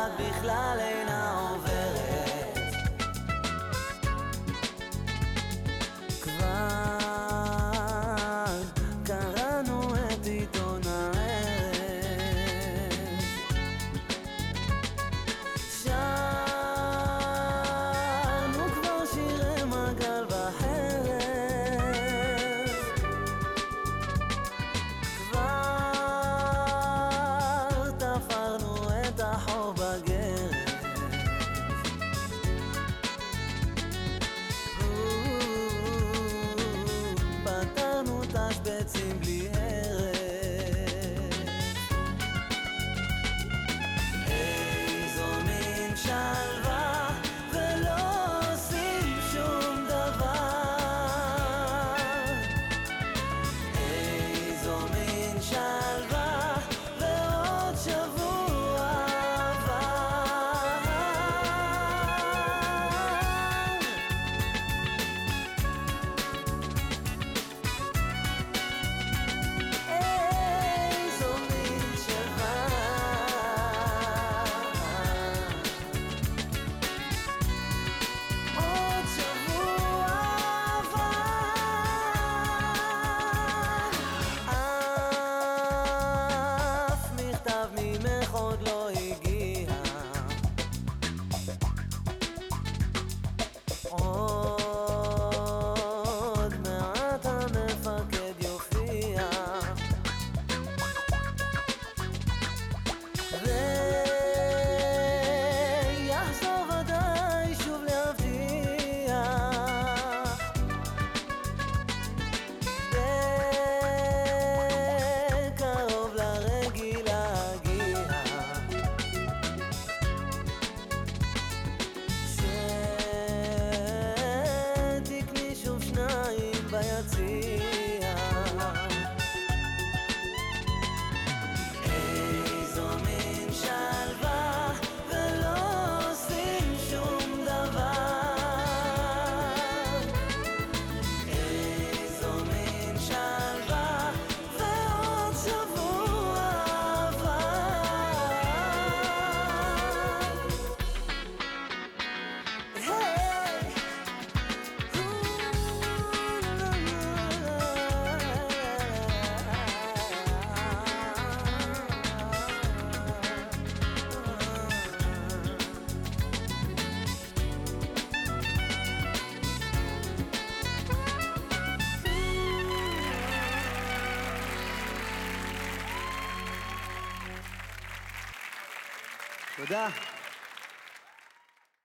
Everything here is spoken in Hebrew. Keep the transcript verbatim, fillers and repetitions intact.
שבת בכלל אינה עוברת. כבר קראנו את עיתון הערב, שרנו כבר שירי מגל בחרב, כבר תפרנו את החור בגרב, פתרנו תשבצים בלי הרף. איזו מין שלווה ולא עושים שום דבר, איזו מין שלווה ועוד שבוע עבר. איזו מין שלווה, עוד שבוע עבר. אף מכתב ממך עוד לא הגיע, עוד מעט המפקד יופיע, ויחזור ודאי שוב להבטיח, בקרוב לרגיל להגיע, שתקני שוב שניים ביציע. איזו מין שלווה ולא עושים שום דבר, איזו מין שלווה ועוד שבוע עבר. היי, תודה.